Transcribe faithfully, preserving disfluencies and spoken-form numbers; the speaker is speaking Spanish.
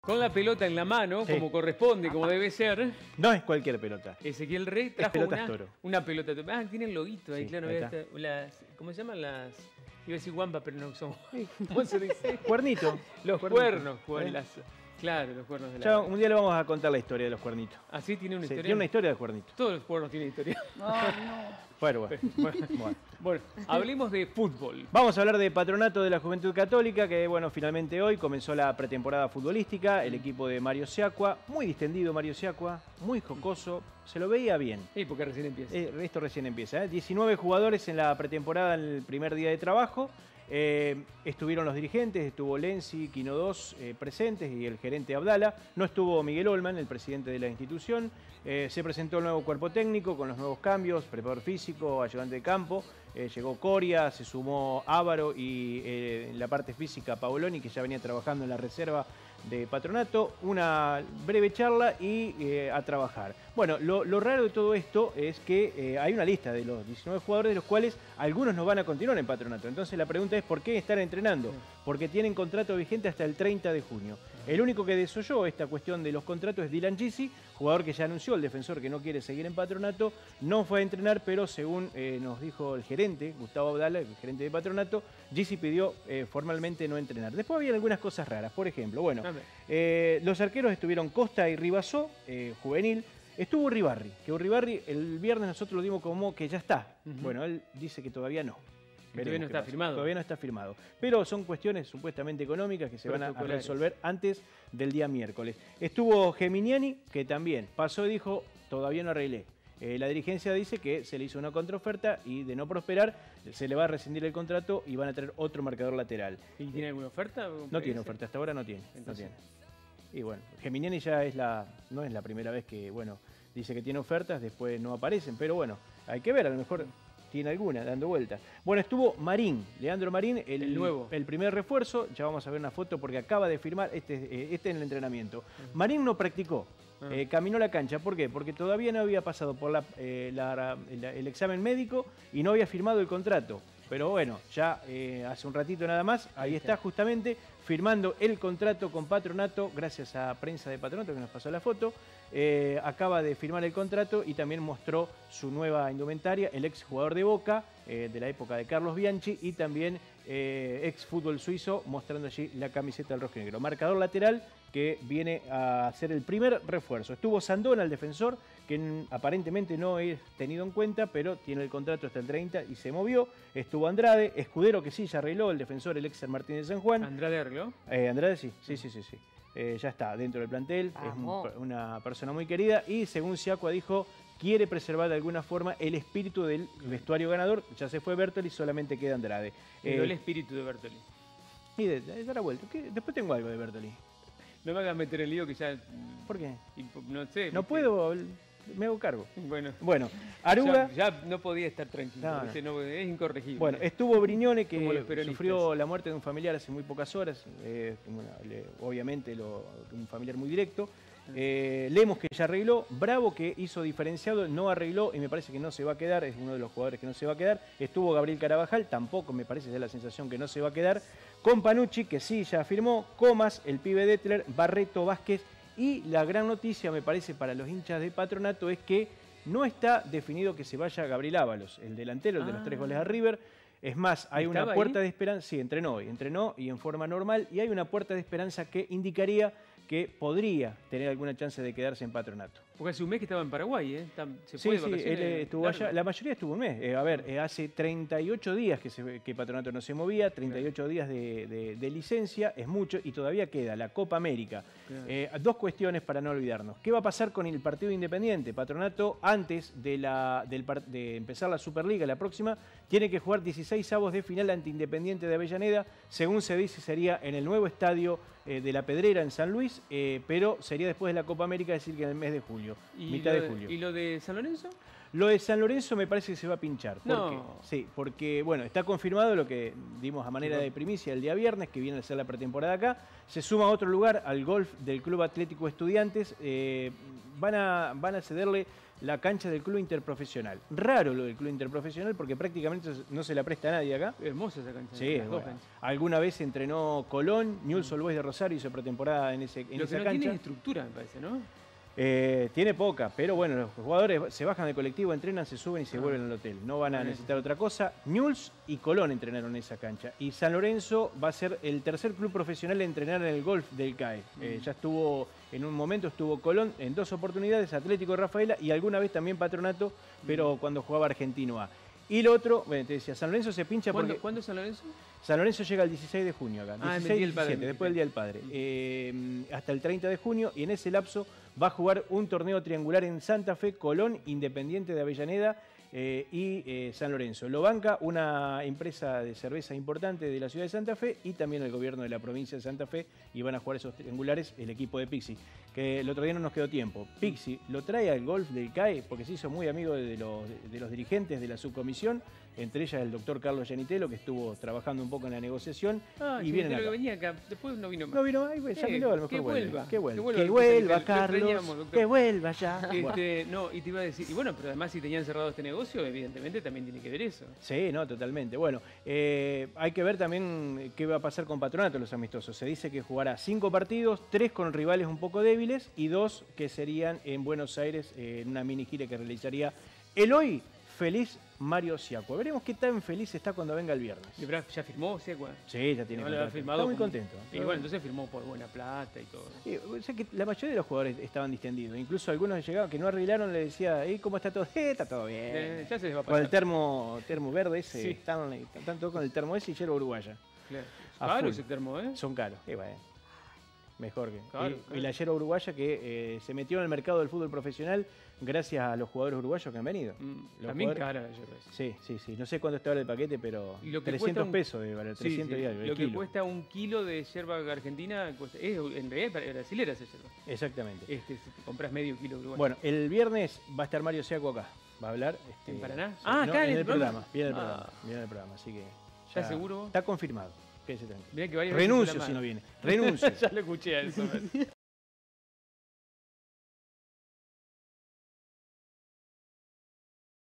Con la pelota en la mano, sí, como corresponde, como debe ser. No es cualquier pelota. Ezequiel Rey trajo una, toro. una pelota. Ah, tiene el loguito ahí, sí, claro. Ahí esta, las, ¿cómo se llaman las...? Iba a decir guampa, pero no son... ¿Cómo se dice? Cuernito. Los cuernos. cuernos ¿Eh? las, claro, los cuernos de la... Ya, un día le vamos a contar la historia de los cuernitos. ¿Ah, sí? ¿Tiene una sí, historia? Tiene una historia de cuernitos. Todos los cuernos tienen historia. No, no. Bueno, bueno. bueno, bueno. bueno, hablemos de fútbol. Vamos a hablar de Patronato de la Juventud Católica, que bueno, finalmente hoy comenzó la pretemporada futbolística. El equipo de Mario Siacua, muy distendido Mario Siacua, muy jocoso, se lo veía bien. Sí, porque recién empieza. Eh, esto recién empieza. ¿eh? diecinueve jugadores en la pretemporada en el primer día de trabajo. Eh, estuvieron los dirigentes, estuvo Lenzi, Quino dos eh, presentes y el gerente Abdala. No estuvo Miguel Olman, el presidente de la institución. Eh, se presentó el nuevo cuerpo técnico con los nuevos cambios, preparador físico, ayudante de campo. Eh, llegó Coria, se sumó Ávaro y eh, en la parte física Paoloni, que ya venía trabajando en la reserva de Patronato. Una breve charla y eh, a trabajar. Bueno, lo, lo raro de todo esto es que eh, hay una lista de los diecinueve jugadores, de los cuales algunos no van a continuar en Patronato. Entonces la pregunta es ¿por qué están entrenando? Porque tienen contrato vigente hasta el treinta de junio. El único que desoyó esta cuestión de los contratos es Dylan Gisi, jugador que ya anunció, el defensor, que no quiere seguir en Patronato. No fue a entrenar, pero según eh, nos dijo el gerente, Gustavo Abdala, el gerente de Patronato, Gisi pidió eh, formalmente no entrenar. Después había algunas cosas raras. Por ejemplo, bueno, eh, los arqueros estuvieron Costa y Ribasó, eh, juvenil. Estuvo Uribarri, que Uribarri el viernes nosotros lo dimos como que ya está. Uh-huh. Bueno, él dice que todavía no. Todavía no está pasa. firmado. Todavía no está firmado. Pero son cuestiones supuestamente económicas que se van a resolver antes del día miércoles. Estuvo Geminiani, que también pasó y dijo, todavía no arreglé. Eh, la dirigencia dice que se le hizo una contraoferta y de no prosperar se le va a rescindir el contrato y van a tener otro marcador lateral. ¿Y tiene alguna oferta? No tiene oferta, hasta ahora no tiene. Entonces... no tiene. Y bueno, Geminiani ya es la, no es la primera vez que, bueno, dice que tiene ofertas, después no aparecen, pero bueno, hay que ver, a lo mejor tiene alguna dando vueltas. Bueno, estuvo Marín, Leandro Marín, el, el nuevo. El primer refuerzo, ya vamos a ver una foto porque acaba de firmar, este, este en el entrenamiento. Uh-huh. Marín no practicó, uh-huh. eh, caminó la cancha, ¿por qué? Porque todavía no había pasado por la, eh, la, la, el examen médico y no había firmado el contrato. Pero bueno, ya eh, hace un ratito nada más, ahí está justamente firmando el contrato con Patronato, gracias a Prensa de Patronato que nos pasó la foto. Eh, acaba de firmar el contrato y también mostró su nueva indumentaria, el ex jugador de Boca, eh, de la época de Carlos Bianchi, y también eh, ex fútbol suizo, mostrando allí la camiseta del rojo y negro. Marcador lateral que viene a ser el primer refuerzo. Estuvo Sandona, el defensor, que aparentemente no es tenido en cuenta, pero tiene el contrato hasta el treinta y se movió. Estuvo Andrade, Escudero, que sí, ya arregló, el defensor, el ex San Martín de San Juan. ¿Andrade arregló? Eh, Andrade sí, sí, sí, sí. sí. Eh, ya está dentro del plantel, Vamos. es un, una persona muy querida y según Siacua dijo, quiere preservar de alguna forma el espíritu del vestuario ganador. Ya se fue Bertoli, solamente queda Andrade. Eh, el espíritu de Bertoli. Y de, de dar la vuelta. ¿Qué? Después tengo algo de Bertoli. No me hagas meter el lío que ya... ¿Por qué? No sé. No puedo, me hago cargo. Bueno, bueno Aruga... Ya, ya no podía estar tranquilo, no, no. No, es incorregible. Bueno, estuvo Brignone, que sufrió la muerte de un familiar hace muy pocas horas. Eh, bueno, le, obviamente lo, un familiar muy directo. Eh, Lemos, que ya arregló. Bravo, que hizo diferenciado, no arregló y me parece que no se va a quedar. Es uno de los jugadores que no se va a quedar. Estuvo Gabriel Carabajal, tampoco me parece, da la sensación que no se va a quedar. Con Panucci, que sí ya firmó. Comas, el pibe Detler, Barreto, Vázquez. Y la gran noticia, me parece, para los hinchas de Patronato es que no está definido que se vaya Gabriel Ábalos, el delantero, el de ah. los tres goles a River. Es más, hay una puerta ahí? de esperanza. Sí, entrenó hoy, entrenó y en forma normal. Y hay una puerta de esperanza que indicaría que podría tener alguna chance de quedarse en Patronato. Porque hace un mes que estaba en Paraguay, ¿eh? ¿Se sí, sí, él estuvo allá. La mayoría estuvo un mes. Eh, a ver, eh, hace treinta y ocho días que, se, que Patronato no se movía, treinta y ocho días de, de, de licencia, es mucho, y todavía queda la Copa América. Eh, dos cuestiones para no olvidarnos. ¿Qué va a pasar con el partido Independiente? Patronato, antes de, la, del, de empezar la Superliga, la próxima, tiene que jugar dieciséis avos de final ante Independiente de Avellaneda. Según se dice, sería en el nuevo estadio eh, de La Pedrera, en San Luis, eh, pero sería después de la Copa América, es decir, que en el mes de julio. ¿Y mitad de, de julio. ¿Y lo de San Lorenzo? Lo de San Lorenzo me parece que se va a pinchar. Porque, no. Sí, porque bueno, está confirmado lo que dimos a manera de primicia el día viernes, que viene a ser la pretemporada acá. Se suma a otro lugar, al golf del Club Atlético Estudiantes. Eh, van a, van a cederle la cancha del club interprofesional. Raro lo del club interprofesional porque prácticamente no se la presta a nadie acá. Hermosa esa cancha. Sí, bueno, alguna vez entrenó Colón, Newell's Old Boys de Rosario hizo pretemporada en, ese, en lo esa que no cancha. Tiene estructura, me parece, ¿no? Eh, tiene poca, pero bueno, los jugadores se bajan del colectivo, entrenan, se suben y se ah. vuelven al hotel. No van a ah, necesitar otra cosa. Newell's y Colón entrenaron en esa cancha. Y San Lorenzo va a ser el tercer club profesional en entrenar en el golf del C A E. Mm. Eh, ya estuvo, en un momento estuvo Colón en dos oportunidades, Atlético de Rafaela y alguna vez también Patronato, mm. pero cuando jugaba Argentino A. Y lo otro, bueno, te decía, San Lorenzo se pincha ¿Cuándo, porque... ¿Cuándo es San Lorenzo? San Lorenzo llega el dieciséis de junio acá. Ah, dieciséis, el padre, diecisiete, después del Día del Padre. Eh, hasta el treinta de junio y en ese lapso va a jugar un torneo triangular en Santa Fe, Colón, Independiente de Avellaneda eh, y eh, San Lorenzo. Lo banca una empresa de cerveza importante de la ciudad de Santa Fe y también el gobierno de la provincia de Santa Fe y van a jugar esos triangulares el equipo de Pixi, que el otro día no nos quedó tiempo. Pixi lo trae al golf del C A E porque se hizo muy amigo de los, de los dirigentes de la subcomisión, entre ellas el doctor Carlos Yanitelo, que estuvo trabajando un poco en la negociación. Ah, y viene que venía acá, después no vino más. No vino más, ya eh, me a lo mejor que vuelve. vuelva, Que vuelva, que vuelva, que vuelva que, Carlos, que vuelva ya. Este, bueno. No, y te iba a decir, y bueno, pero además si tenían cerrado este negocio, evidentemente también tiene que ver eso. Sí, no, totalmente. Bueno, eh, hay que ver también qué va a pasar con Patronato los amistosos. Se dice que jugará cinco partidos, tres con rivales un poco débiles y dos que serían en Buenos Aires eh, en una mini gira que realizaría el hoy feliz Mario Siacua. Veremos qué tan feliz está cuando venga el viernes. ¿Ya firmó Siacua? Sí, ya tiene no, contrato. Firmado está muy con... contento. Y bueno, entonces firmó por buena plata y todo. Sí, o sea que la mayoría de los jugadores estaban distendidos. Incluso algunos llegaban que no arreglaron, le decía, ¿y cómo está todo? Eh, está todo bien. Eh, ya se les va a pasar. Con el termo, termo verde ese, sí. están, están todos con el termo ese y yerba uruguaya. Claro. Caro ese termo, ¿eh? Son caros. Y bueno, mejor que. Claro, y, claro. y la yerba uruguaya que eh, se metió en el mercado del fútbol profesional gracias a los jugadores uruguayos que han venido. Mm, también jugadores... cara la yerba. Sí, sí, sí. No sé cuánto está ahora el paquete, pero y lo que trescientos un... pesos debe valer, trescientos sí, sí. y algo. Lo que kilo. Cuesta un kilo de yerba argentina, cuesta... es, en realidad es brasilera esa yerba. Exactamente. Este, si te compras medio kilo uruguayo. Bueno, el viernes va a estar Mario Siacua acá. Va a hablar. Este, ¿En Paraná? Sí, ah, no, acá en el, el programa. programa. Viene el ah. programa. Viene el programa, así que. ¿Ya, ¿Ya seguro? Está confirmado. Quédese tranquilo. Mirá que varias renuncio si no viene. Renuncio. Ya lo escuché a eso.